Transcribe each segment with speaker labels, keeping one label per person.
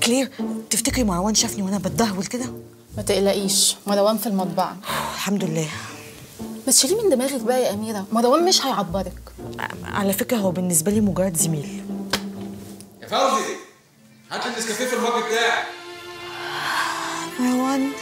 Speaker 1: كلير، تفتكري مروان شافني وانا بتدهول كده؟
Speaker 2: ما تقلقيش، مروان في المطبعة.
Speaker 1: الحمد لله.
Speaker 2: بس شيلي من دماغك بقى يا أميرة، مروان مش هيعبرك.
Speaker 1: على فكرة هو بالنسبة لي مجرد زميل.
Speaker 3: يا فوزي هات لي النسكافيه في المج بتاعك.
Speaker 1: مروان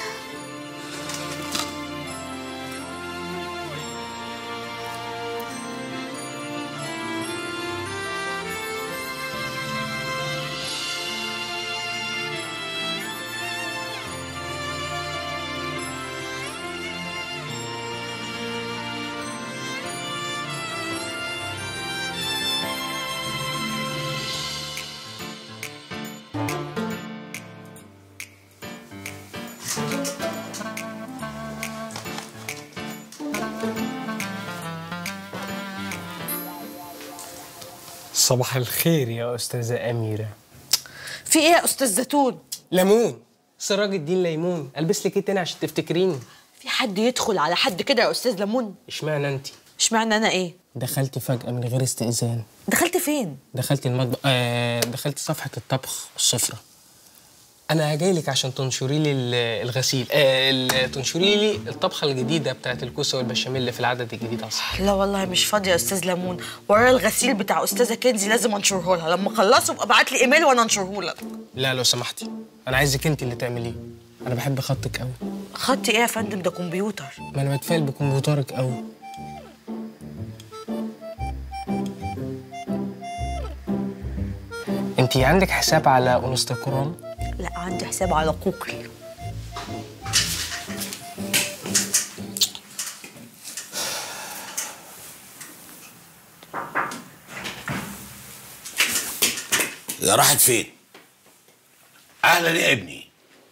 Speaker 4: صباح الخير يا أستاذة أميرة.
Speaker 1: في ايه يا استاذ زيتون؟
Speaker 4: ليمون، سراج الدين ليمون. ألبس لك ايه تاني عشان تفتكريني؟
Speaker 1: في حد يدخل على حد كده يا استاذ ليمون؟
Speaker 4: اشمعنى انت؟
Speaker 1: اشمعنى انا ايه؟
Speaker 4: دخلت فجأة من غير استئذان.
Speaker 1: دخلت فين؟
Speaker 4: دخلت المطبخ، دخلت صفحة الطبخ والسفرة. أنا جاي لك عشان تنشري لي الغسيل، تنشري لي الطبخة الجديدة بتاعت الكوسة والبشاميل اللي في العدد الجديد أصلا.
Speaker 1: لا والله مش فاضيه يا استاذ ليمون، ورايا الغسيل بتاع استاذه كنزي لازم انشره لها، لما اخلصه ابقى ابعت لي ايميل وانا انشره لك.
Speaker 4: لا لو سمحتي، أنا عايزك أنت اللي تعمليه. أنا بحب خطك قوي.
Speaker 1: خطي ايه يا فندم؟ ده كمبيوتر.
Speaker 4: ما أنا بتفائل بكمبيوترك قوي. أنت عندك حساب على انستغرام؟
Speaker 1: لا عندي حساب على جوجل.
Speaker 5: يا راحت فين؟ اهلا يا ابني.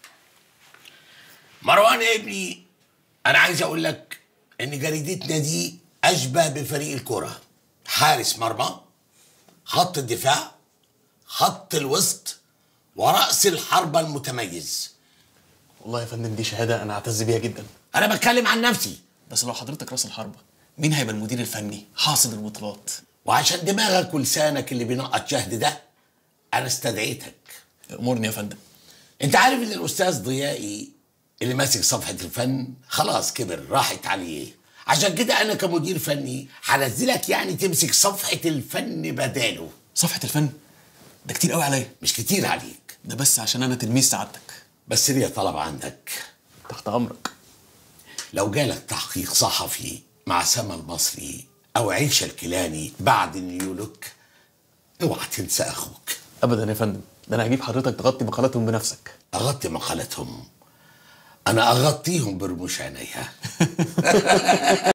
Speaker 5: مروان يا ابني، انا عايز اقول لك ان جريدتنا دي اشبه بفريق الكرة. حارس مرمى، خط الدفاع، خط الوسط، ورأس الحربة المتميز.
Speaker 3: والله يا فندم دي شهاده انا اعتز بيها جدا.
Speaker 5: انا بتكلم عن نفسي.
Speaker 3: بس لو حضرتك راس الحربه مين هيبقى المدير الفني حاصد البطولات؟
Speaker 5: وعشان دماغك ولسانك اللي بينقط شهد ده انا استدعيتك.
Speaker 3: امورني يا فندم.
Speaker 5: انت عارف ان الاستاذ ضيائي اللي ماسك صفحة الفن خلاص كبر، راحت عليه. عشان كده انا كمدير فني هنزلك يعني تمسك صفحة الفن بداله.
Speaker 3: صفحه الفن ده كتير قوي عليا.
Speaker 5: مش كتير عليك،
Speaker 3: ده بس عشان انا تلميذ سعادتك.
Speaker 5: بس ليا طلب عندك.
Speaker 3: تحت امرك.
Speaker 5: لو جالك تحقيق صحفي مع سما المصري او عيشه الكيلاني بعد نيولوك، اوعى تنسى اخوك.
Speaker 3: ابدا يا فندم، ده انا هجيب حضرتك تغطي مقالاتهم بنفسك.
Speaker 5: اغطي مقالتهم؟ انا اغطيهم برموش عينيا.